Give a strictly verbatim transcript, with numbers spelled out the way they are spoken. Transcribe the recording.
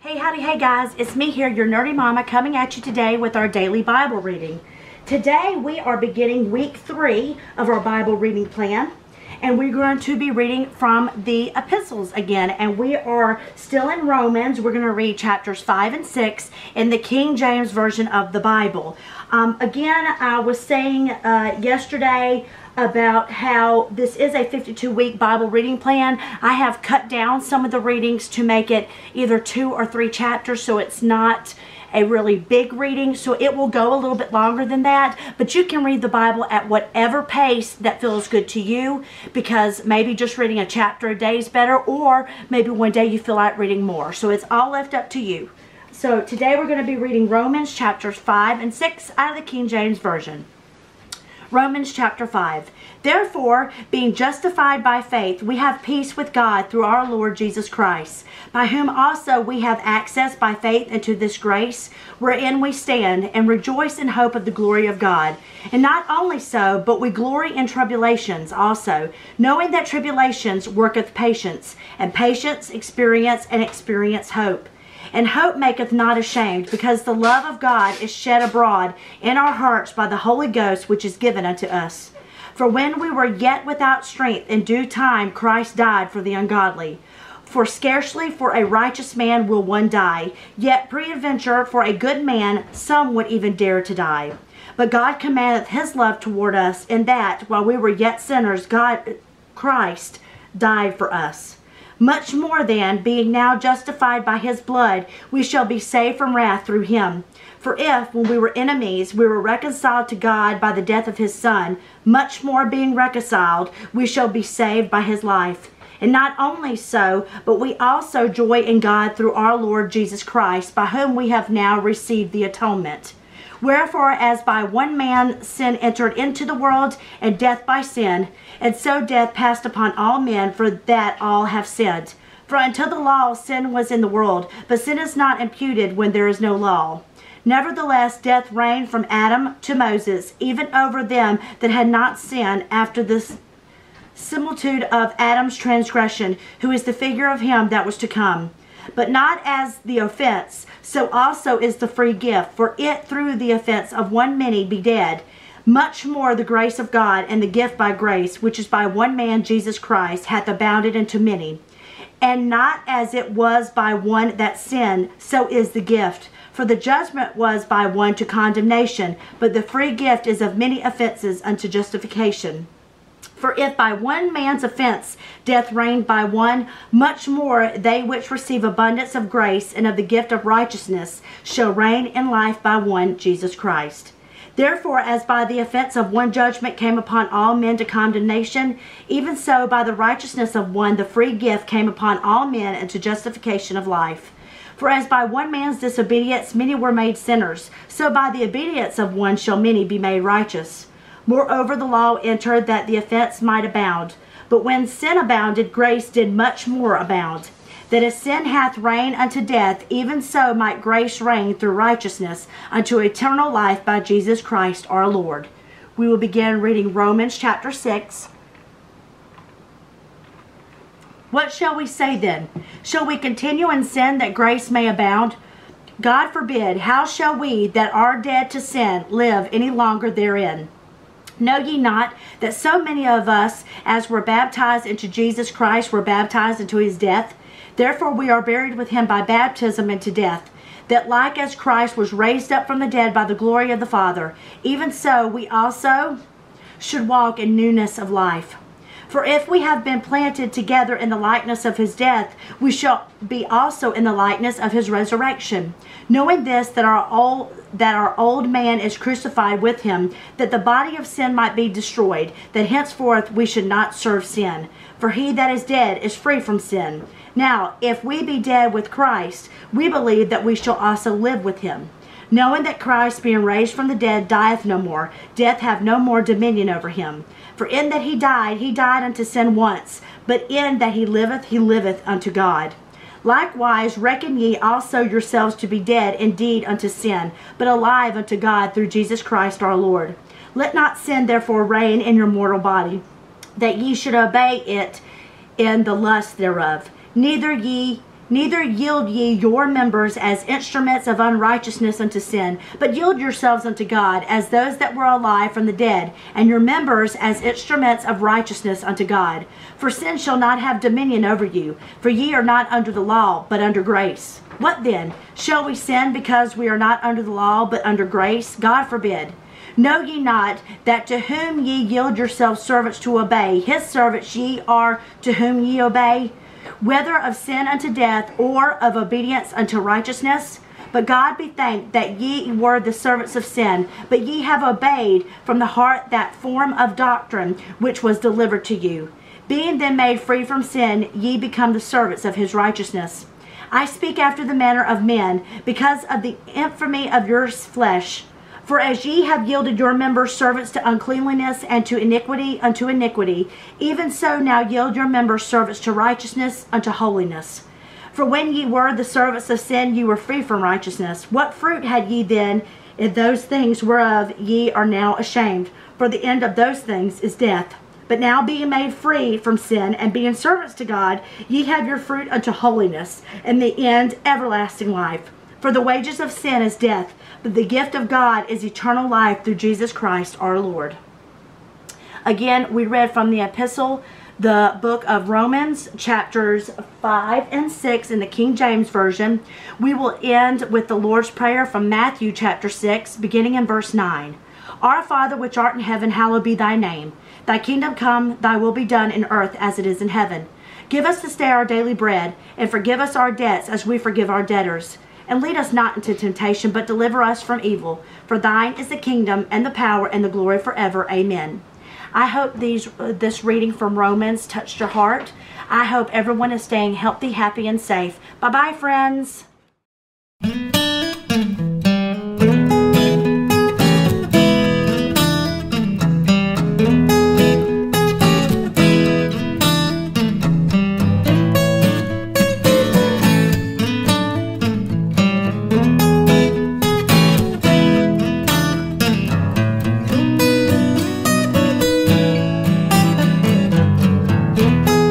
Hey, howdy, hey guys, it's me here, your nerdy mama, coming at you today with our daily Bible reading. Today we are beginning week three of our Bible reading plan, and we're going to be reading from the epistles again, and we are still in Romans. We're going to read chapters five and six in the King James Version of the Bible. Um, again, I was saying uh, yesterday about how this is a fifty-two week Bible reading plan. I have cut down some of the readings to make it either two or three chapters, so it's not a really big reading, so it will go a little bit longer than that, but you can read the Bible at whatever pace that feels good to you, because maybe just reading a chapter a day is better, or maybe one day you feel like reading more. So it's all left up to you. So today we're going to be reading Romans chapters five and six out of the King James Version. Romans chapter five. Therefore, being justified by faith, we have peace with God through our Lord Jesus Christ, by whom also we have access by faith into this grace, wherein we stand, and rejoice in hope of the glory of God. And not only so, but we glory in tribulations also, knowing that tribulations worketh patience, and patience experience, and experience hope. And hope maketh not ashamed, because the love of God is shed abroad in our hearts by the Holy Ghost, which is given unto us. For when we were yet without strength, in due time Christ died for the ungodly. For scarcely for a righteous man will one die, yet peradventure for a good man some would even dare to die. But God commandeth his love toward us, in that, while we were yet sinners, God, Christ, died for us. Much more then, being now justified by his blood, we shall be saved from wrath through him. For if, when we were enemies, we were reconciled to God by the death of his Son, much more being reconciled, we shall be saved by his life. And not only so, but we also joy in God through our Lord Jesus Christ, by whom we have now received the atonement. Wherefore, as by one man sin entered into the world, and death by sin, and so death passed upon all men, for that all have sinned. For until the law, sin was in the world, but sin is not imputed when there is no law. Nevertheless, death reigned from Adam to Moses, even over them that had not sinned, after the similitude of Adam's transgression, who is the figure of him that was to come. But not as the offense, so also is the free gift. For it through the offense of one many be dead. Much more the grace of God and the gift by grace, which is by one man Jesus Christ, hath abounded unto many. And not as it was by one that sinned, so is the gift. For the judgment was by one to condemnation, but the free gift is of many offenses unto justification. For if by one man's offense death reigned by one, much more they which receive abundance of grace and of the gift of righteousness shall reign in life by one, Jesus Christ. Therefore, as by the offense of one judgment came upon all men to condemnation, even so by the righteousness of one the free gift came upon all men unto justification of life. For as by one man's disobedience many were made sinners, so by the obedience of one shall many be made righteous. Moreover, the law entered that the offense might abound. But when sin abounded, grace did much more abound. That as sin hath reigned unto death, even so might grace reign through righteousness unto eternal life by Jesus Christ our Lord. We will begin reading Romans chapter six. What shall we say then? Shall we continue in sin that grace may abound? God forbid. How shall we that are dead to sin live any longer therein? Know ye not that so many of us as were baptized into Jesus Christ were baptized into his death? Therefore we are buried with him by baptism into death, that like as Christ was raised up from the dead by the glory of the Father, even so we also should walk in newness of life. For if we have been planted together in the likeness of his death, we shall be also in the likeness of his resurrection. Knowing this, that our old that our old man is crucified with him, that the body of sin might be destroyed, that henceforth we should not serve sin. For he that is dead is free from sin. Now, if we be dead with Christ, we believe that we shall also live with him. Knowing that Christ, being raised from the dead, dieth no more, death hath no more dominion over him. For in that he died, he died unto sin once, but in that he liveth, he liveth unto God. Likewise, reckon ye also yourselves to be dead indeed unto sin, but alive unto God through Jesus Christ our Lord. Let not sin therefore reign in your mortal body, that ye should obey it in the lust thereof. Neither ye Neither yield ye your members as instruments of unrighteousness unto sin, but yield yourselves unto God as those that were alive from the dead, and your members as instruments of righteousness unto God. For sin shall not have dominion over you, for ye are not under the law, but under grace. What then? Shall we sin because we are not under the law, but under grace? God forbid. Know ye not that to whom ye yield yourselves servants to obey, his servants ye are to whom ye obey? Whether of sin unto death, or of obedience unto righteousness? But God be thanked that ye were the servants of sin, but ye have obeyed from the heart that form of doctrine which was delivered to you. Being then made free from sin, ye become the servants of his righteousness. I speak after the manner of men, because of the infamy of your flesh. For as ye have yielded your members servants to uncleanliness, and to iniquity unto iniquity, even so now yield your members servants to righteousness unto holiness. For when ye were the servants of sin, ye were free from righteousness. What fruit had ye then in those things whereof ye are now ashamed? For the end of those things is death. But now being made free from sin, and being servants to God, ye have your fruit unto holiness, and the end everlasting life. For the wages of sin is death, but the gift of God is eternal life through Jesus Christ our Lord. Again, we read from the epistle, the book of Romans, chapters five and six in the King James Version. We will end with the Lord's Prayer from Matthew chapter six, beginning in verse nine. Our Father which art in heaven, hallowed be thy name. Thy kingdom come, thy will be done in earth as it is in heaven. Give us this day our daily bread, and forgive us our debts as we forgive our debtors. And lead us not into temptation, but deliver us from evil. For thine is the kingdom, and the power, and the glory forever. Amen. I hope these uh, this reading from Romans touched your heart. I hope everyone is staying healthy, happy, and safe. Bye-bye, friends.